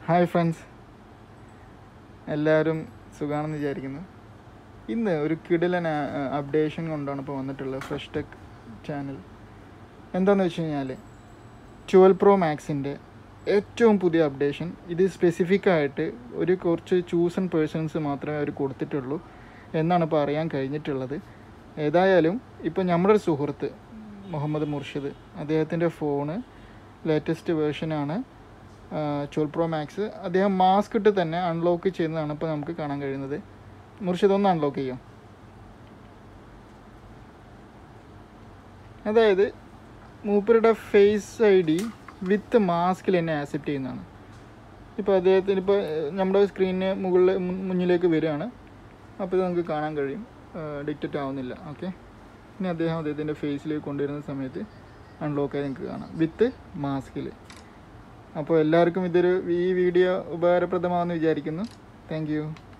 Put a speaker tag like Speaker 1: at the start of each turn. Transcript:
Speaker 1: Hi friends, എല്ലാവരും സുഖമാണെന്ന് വിചാരിക്കുന്നു. ഇന്ന് ഒരു കിടിലൻ അപ്ഡേഷൻ കൊണ്ടാണ് ഇപ്പോൾ വന്നിട്ടുള്ളത് ഫ്രഷ് ടെക് ചാനൽ. എന്താണെന്ന് വെച്ച് കഴിഞ്ഞാൽ 12 Pro Maxൻ്റെ ഏറ്റവും പുതിയ അപ്ഡേഷൻ. ഇത് സ്പെസിഫിക്കായിട്ട് കുറച്ച് ചൂസൺ പേഴ്സൺസ് മാത്രമേ അവർ കൊടുത്തിട്ടുള്ളൂ എന്നാണ് ഇപ്പോൾ അറിയാൻ കഴിഞ്ഞിട്ടുള്ളത്. ഏതായാലും ഇപ്പോൾ നമ്മുടെ ഒരു സുഹൃത്ത് മുഹമ്മദ് മുർഷിദ്, അദ്ദേഹത്തിൻ്റെ ഫോണ് ലേറ്റസ്റ്റ് വേർഷനാണ് 12 Pro Max. അദ്ദേഹം മാസ്ക് ഇട്ട് തന്നെ അൺലോക്ക് ചെയ്യുന്നതാണ് ഇപ്പോൾ നമുക്ക് കാണാൻ കഴിയുന്നത്. മുർഷിദ് ഒന്ന് അൺലോക്ക് ചെയ്യാം. അതായത് മൂപ്പരുടെ ഫേസ് ID വിത്ത് മാസ്കിൽ തന്നെ ആക്സെപ്റ്റ് ചെയ്യുന്നതാണ്. ഇപ്പോൾ അദ്ദേഹത്തിന് ഇപ്പോൾ നമ്മുടെ സ്ക്രീനിന് മുന്നിലേക്ക് വരികയാണ്. അപ്പോൾ ഇത് നമുക്ക് കാണാൻ കഴിയും, ഡിറ്റക്റ്റ് ആവുന്നില്ല. ഓക്കെ, ഇനി അദ്ദേഹത്തിൻ്റെ ഫേസിലേക്ക് കൊണ്ടുവരുന്ന സമയത്ത് അൺലോക്കായി നിങ്ങൾക്ക് കാണാം വിത്ത് മാസ്കിൽ. അപ്പോൾ എല്ലാവർക്കും ഈ വീഡിയോ ഉപകാരപ്രദമാണെന്ന് വിചാരിക്കുന്നു. Thank U.